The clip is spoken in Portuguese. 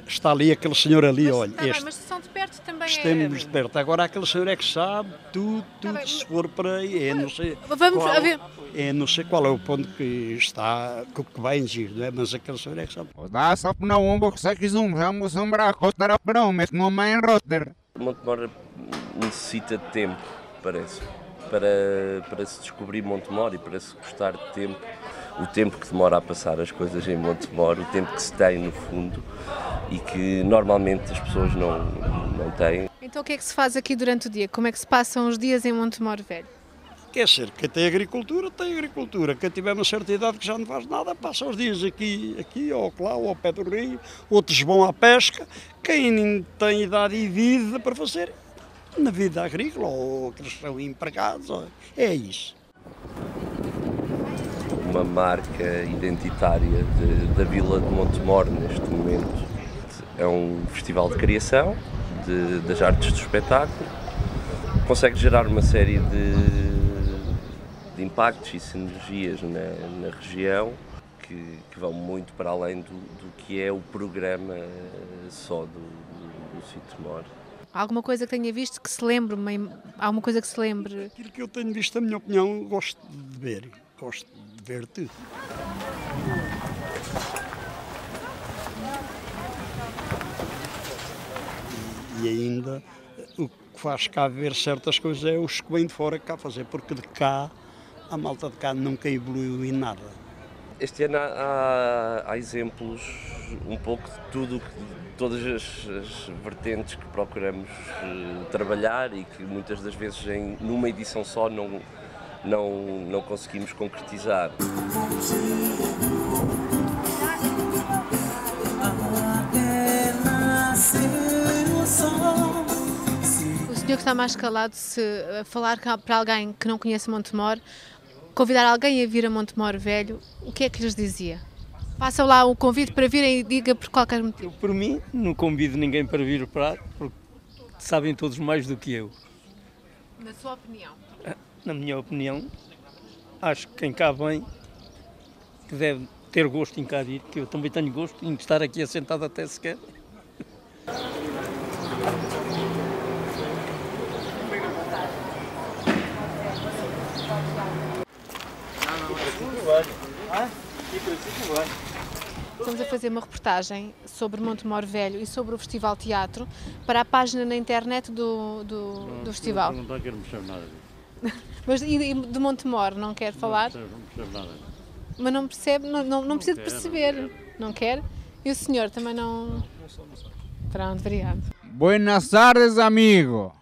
Está ali aquele senhor ali, Mas, olha, tá bem, este. mas se são de perto também Estamos é... de perto. Agora aquele senhor é que sabe tudo, bem, se for para aí. É não sei Vamos qual, a ver. é não sei qual é o ponto que está, que vai exigir, não é? Mas aquele senhor é que sabe. Montemor necessita de tempo, parece, para se descobrir Montemor e para se gostar de tempo. O tempo que demora a passar as coisas em Montemor, o tempo que se tem no fundo e que normalmente as pessoas não têm. Então o que é que se faz aqui durante o dia? Como é que se passam os dias em Montemor Velho? Quer ser, quem tem agricultura, tem agricultura. Quem tiver uma certa idade que já não faz nada, passa os dias aqui ou lá, ou ao pé do rio. Outros vão à pesca. Quem tem idade e vida para fazer na vida agrícola, ou que eles são empregados, é isso. Uma marca identitária da Vila de Montemor neste momento é um festival de criação das artes do espetáculo. Consegue gerar uma série de impactos e sinergias na região que vão muito para além do que é o programa só do Sítio Mor. Alguma coisa que tenha visto que se lembre? Alguma coisa que se lembre? Aquilo que eu tenho visto, a minha opinião, gosto de ver. Gosto de ver tudo. E ainda o que faz cá ver certas coisas é os que vêm de fora cá fazer, porque de cá, a malta de cá nunca evoluiu em nada. Este ano há exemplos um pouco de tudo, de todas as vertentes que procuramos trabalhar e que muitas das vezes numa edição só não conseguimos concretizar. O senhor que está mais calado, se falar para alguém que não conhece Montemor, convidar alguém a vir a Montemor Velho, o que é que lhes dizia? Façam lá o convite para virem e diga por qualquer motivo. Eu, por mim, não convido ninguém para vir para porque sabem todos mais do que eu. Na sua opinião? Na minha opinião, acho que quem cá vem que deve ter gosto em cá vir, que eu também tenho gosto em estar aqui assentado até sequer. Estamos a fazer uma reportagem sobre Montemor Velho e sobre o Festival Teatro para a página na internet do festival. Não percebo nada disso. Mas e de Montemor não quer falar? Não percebo nada disso. Mas não percebe, não precisa de perceber. Não quer? E o senhor também não... Pronto, obrigado. Buenas tardes, amigo.